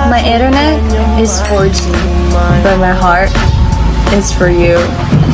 My internet is 4G, but my heart is for you.